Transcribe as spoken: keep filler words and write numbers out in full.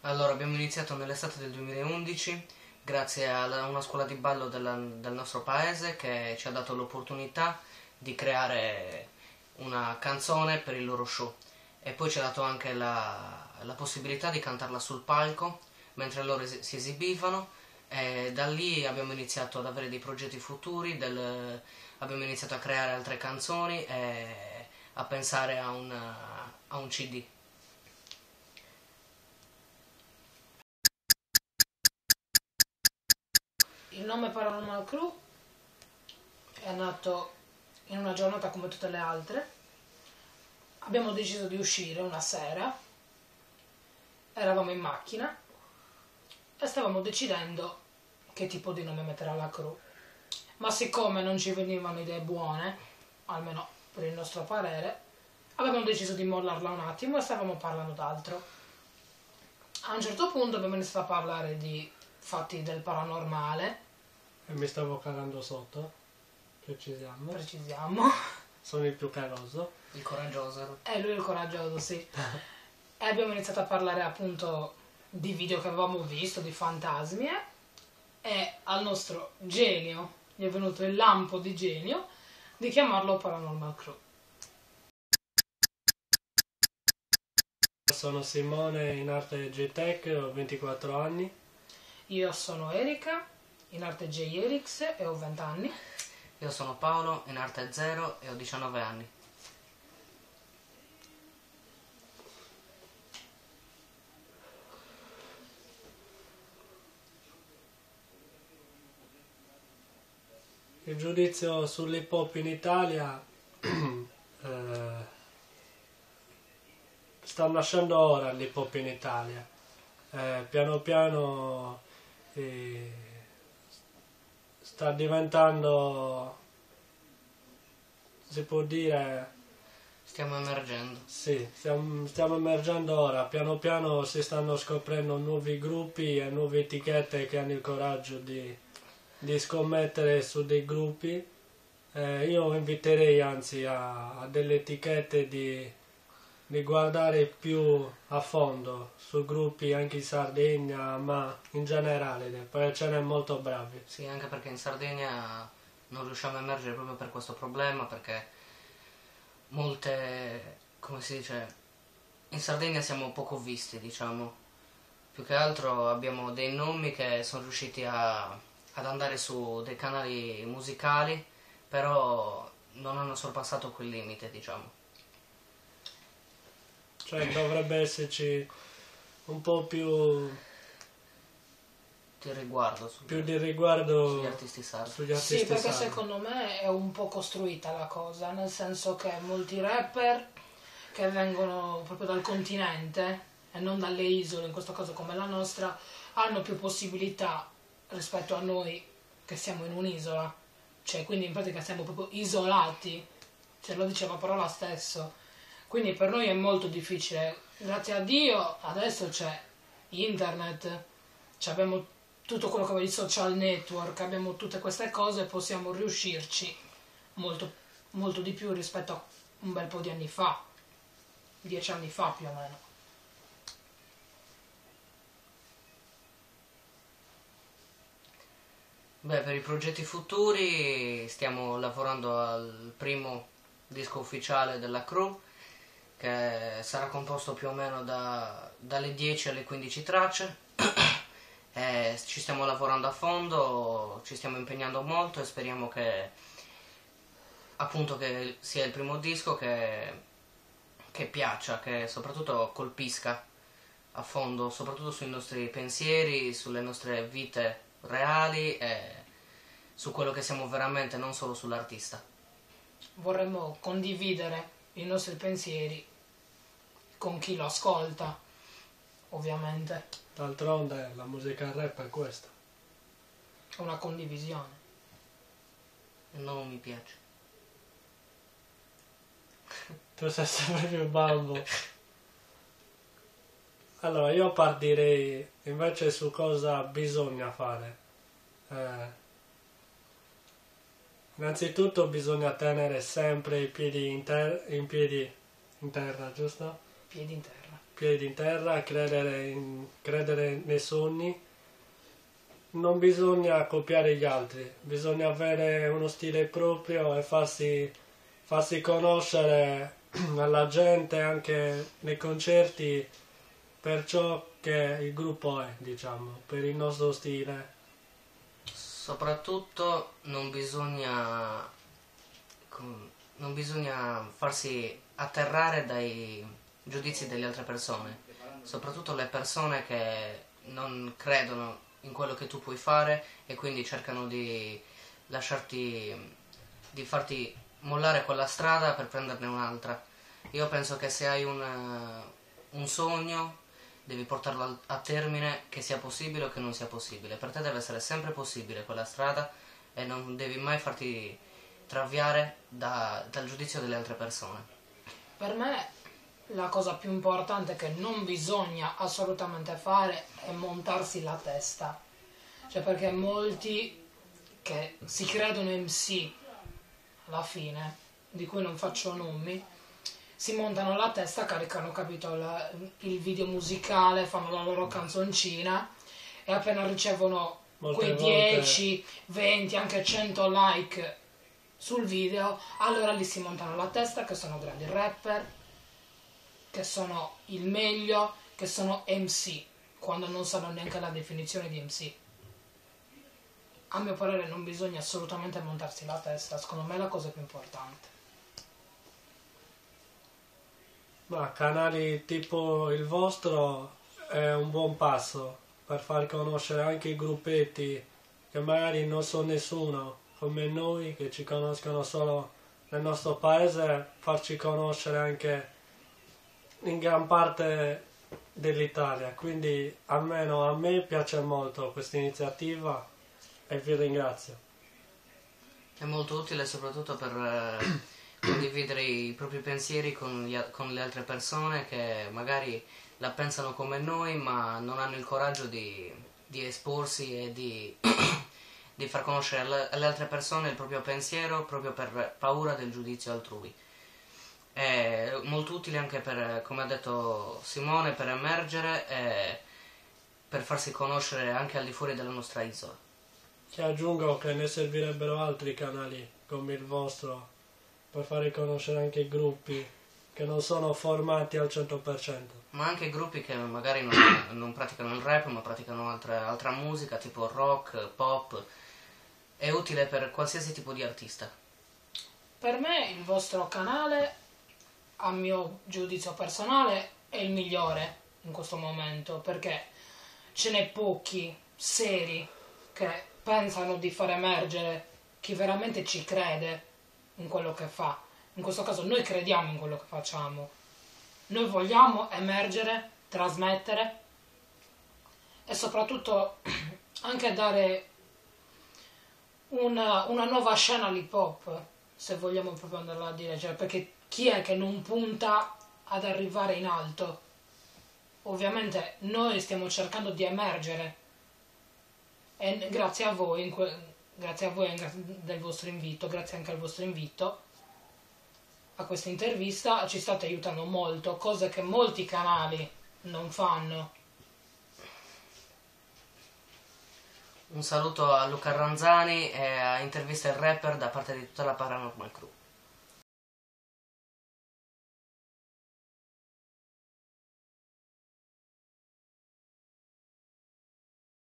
Allora, abbiamo iniziato nell'estate del duemilaundici grazie a una scuola di ballo della- del nostro paese che ci ha dato l'opportunità di creare una canzone per il loro show e poi ci ha dato anche la, la possibilità di cantarla sul palco mentre loro es- si esibivano e da lì abbiamo iniziato ad avere dei progetti futuri, del- abbiamo iniziato a creare altre canzoni e a pensare a, una- a un C D. Il nome Paranormal Crew è nato in una giornata come tutte le altre. Abbiamo deciso di uscire una sera, eravamo in macchina e stavamo decidendo che tipo di nome mettere alla crew. Ma siccome non ci venivano idee buone, almeno per il nostro parere, abbiamo deciso di mollarla un attimo e stavamo parlando d'altro. A un certo punto abbiamo iniziato a parlare di fatti del paranormale. E mi stavo cagando sotto, precisiamo. Precisiamo. Sono il più caroso. Il coraggioso. E lui è il coraggioso, sì. E abbiamo iniziato a parlare appunto di video che avevamo visto, di fantasmi, eh? E al nostro genio gli è venuto il lampo di genio di chiamarlo Paranormal Crew. Sono Simone, in arte J-Tech, ho ventiquattro anni. Io sono Erika, in arte J-Erix e ho venti anni. Io sono Paolo, in arte zero e ho diciannove anni. Il giudizio sull'hip hop in Italia eh, sta nascendo ora l'hip hop in Italia. Eh, piano piano eh, sta diventando, si può dire, Stiamo emergendo. sì, stiamo, stiamo emergendo ora. Piano piano si stanno scoprendo nuovi gruppi e nuove etichette che hanno il coraggio di, di scommettere su dei gruppi. Eh, io inviterei anzi a, a delle etichette di, di guardare più a fondo su gruppi anche in Sardegna, ma in generale, perché ce n'è molto bravi. Sì, anche perché in Sardegna non riusciamo a emergere proprio per questo problema, perché molte, come si dice, in Sardegna siamo poco visti, diciamo. Più che altro abbiamo dei nomi che sono riusciti a, ad andare su dei canali musicali, però non hanno sorpassato quel limite, diciamo. Cioè dovrebbe esserci un po' più, Di riguardo sugli, più di riguardo sugli artisti sardi. sugli artisti Sì, perché sardi. secondo me è un po' costruita la cosa, nel senso che molti rapper che vengono proprio dal continente e non dalle isole, in questo caso come la nostra, hanno più possibilità rispetto a noi che siamo in un'isola, cioè quindi in pratica siamo proprio isolati, cioè lo diceva parola stesso, quindi per noi è molto difficile. Grazie a Dio adesso c'è internet, cioè abbiamo tutto quello che va di social network, abbiamo tutte queste cose e possiamo riuscirci molto, molto di più rispetto a un bel po' di anni fa, dieci anni fa più o meno. Beh, per i progetti futuri stiamo lavorando al primo disco ufficiale della crew, che sarà composto più o meno da, dalle dieci alle quindici tracce. E ci stiamo lavorando a fondo, ci stiamo impegnando molto e speriamo che appunto che sia il primo disco che, che piaccia, che soprattutto colpisca a fondo, soprattutto sui nostri pensieri, sulle nostre vite reali e su quello che siamo veramente, non solo sull'artista. Vorremmo condividere i nostri pensieri con chi lo ascolta, ovviamente, D'altronde la musica rap è questa. è una condivisione. Non mi piace. Tu sei sempre più bambo. Allora, io partirei invece su cosa bisogna fare. Eh, innanzitutto bisogna tenere sempre i piedi in, ter- in piedi in terra, giusto? Piedi in terra. Piedi in terra, credere, in, credere nei sogni. Non bisogna copiare gli altri, bisogna avere uno stile proprio e farsi, farsi conoscere alla gente anche nei concerti per ciò che il gruppo è, diciamo, per il nostro stile. Soprattutto non bisogna, non bisogna farsi atterrare dai giudizi delle altre persone, soprattutto le persone che non credono in quello che tu puoi fare e quindi cercano di lasciarti, di farti mollare quella strada per prenderne un'altra. Io penso che se hai un, un sogno devi portarlo a termine, che sia possibile o che non sia possibile. Per te deve essere sempre possibile quella strada e non devi mai farti traviare da, dal giudizio delle altre persone. Per me la cosa più importante che non bisogna assolutamente fare è montarsi la testa, cioè perché molti che si credono M C alla fine, di cui non faccio nomi, si montano la testa, caricano, capito, la, il video musicale, fanno la loro canzoncina e appena ricevono Molte quei volte... dieci, venti, anche cento like sul video, allora lì si montano la testa che sono grandi rapper, che sono il meglio, che sono M C, quando non sanno neanche la definizione di M C. A mio parere non bisogna assolutamente montarsi la testa, secondo me è la cosa più importante. Ma canali tipo il vostro è un buon passo per far conoscere anche i gruppetti che magari non so nessuno come noi, che ci conoscono solo nel nostro paese, farci conoscere anche in gran parte dell'Italia. Quindi almeno a me piace molto questa iniziativa e vi ringrazio. È molto utile soprattutto per eh, condividere i propri pensieri con, gli, con le altre persone che magari la pensano come noi ma non hanno il coraggio di, di esporsi e di, di far conoscere alle, alle altre persone il proprio pensiero proprio per paura del giudizio altrui. È molto utile anche per, come ha detto Simone, per emergere e per farsi conoscere anche al di fuori della nostra isola. Ti aggiungo che ne servirebbero altri canali come il vostro per fare conoscere anche i gruppi che non sono formati al cento per cento. Ma anche gruppi che magari non, non praticano il rap ma praticano altra, altra musica tipo rock, pop. È utile per qualsiasi tipo di artista. Per me il vostro canale, a mio giudizio personale, è il migliore in questo momento, perché ce n'è pochi seri che pensano di far emergere chi veramente ci crede in quello che fa. In questo caso noi crediamo in quello che facciamo, noi vogliamo emergere, trasmettere e soprattutto anche dare una, una nuova scena all'hip hop, se vogliamo proprio andarla a dire, cioè, perché chi è che non punta ad arrivare in alto? Ovviamente noi stiamo cercando di emergere e grazie a voi, in que- grazie a voi anche del vostro invito, grazie anche al vostro invito a questa intervista ci state aiutando molto, cose che molti canali non fanno. Un saluto a Luca Ranzani e a Intervista il Rapper da parte di tutta la Paranormal Crew.